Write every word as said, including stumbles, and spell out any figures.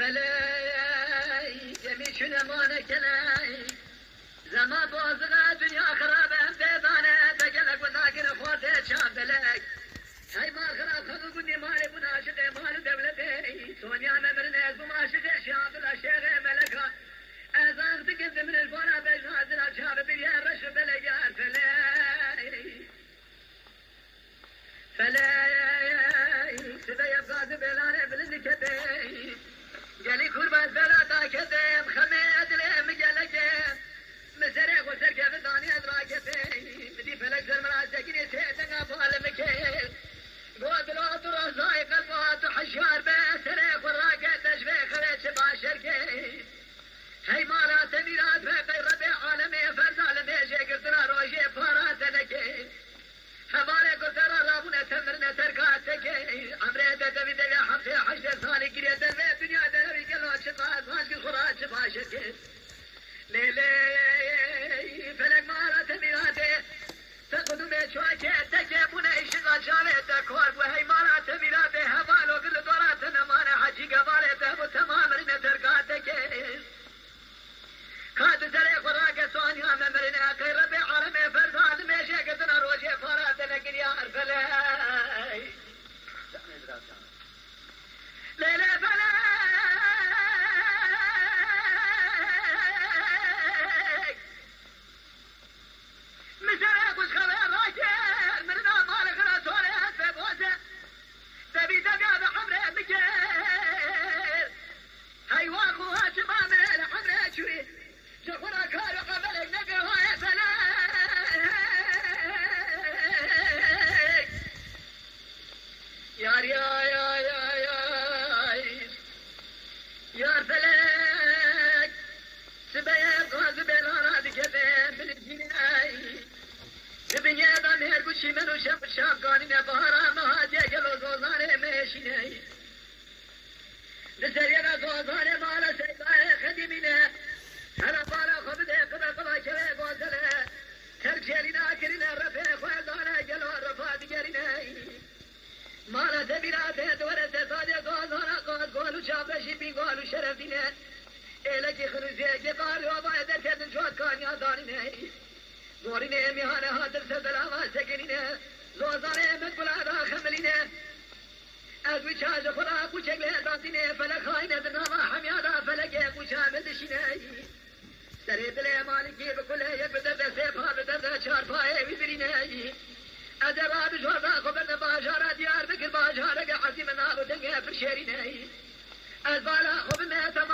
فلي جميع شنو مانك لاي زمان بوزغا دنيا خرابة هم بيبانة تقلق وناقن اخواتي شاب دلق هاي ما خراب خلو قدي مالي مناشقة مال دولتي سونيا ممرنيز بماشقة شاب الاشيغة ملكا ازاق تقد من الفورة بجنازل الشاب بليان رشب بلقان فلي فلي سبا يبقى زبلانة بلنكتي قالي كربات بلا طاكتي مخمي ادلي مقلقي مسرع وسرك بداني ادراكتي بدي فلك المراسكني سيتنا فالمكي قود الوطر زاي قلبها تحشار بسرع وراكة تشبه خليت باشركي هاي مالا تميرات بقي ربيع عالمي فرز عالمي جي قرطنا روجي فارات لكي هماري قرطنا رابونا تمرنا تركاتك عمري تدبي دبي حفظي حشد ثاني كريا دبي دنيا دبي قلوات شفاز ماشي خراج شفاشك ليلي فلك مارا تميراتي تقدمي شواكي تكيبونا إشغال شامي تكوار وهي مارا تميراتي هبالو قل دوراتنا مانا حجي قبالي تهبو تمام رنا تركاتك كانت سري خراقة سوانيا ممرنا كي ربي عالمي فرزان ميشي قدنا روشي فاراتنا قريار فلاي ليلة فلاي مسرق وش خبر راجل مننا مالك رسولي في بوسه تبي تبي هذا حمره بكير هاي واخوها شمامه لحمره شوي شخورا كارو قبلك نقر هاي فلاك يار يا يا يا يا يار فلاك سبيل قاز بلانا دكتين بالجناي ببنيا دا مهر كشي منو شب شاب قانين بهارا مهاجي قلو زوزاني ميشيني نسرينا زوزاني مالا سيطاي خدميني هلا بالا خبده قبل قبل شوي قوزله ترجلنا كرنا رفع خالدانا قلو الرفا دقرنا مالا تبيراته دورته صادق قوزانا قوز قولو شابشي بين قولو شرفينه إلكي خلوزي قالوا بايدر كدن شوات كان يادارينه دورينه ميهانه هادر سدلاما سكرينه زوزانه مقبلا خملينه ازوي شاج خلا كوچگله داتينه فلك خاينه درنما حميادا فلك كوچامل دشينه سري دل مالكي بكل يقدر سيفها بدر چار پای وزرينه ادراب جوزا خبر باجارا ديار بكر باجارا حسيم نابو دنگه فرشيرينه البالا خب ما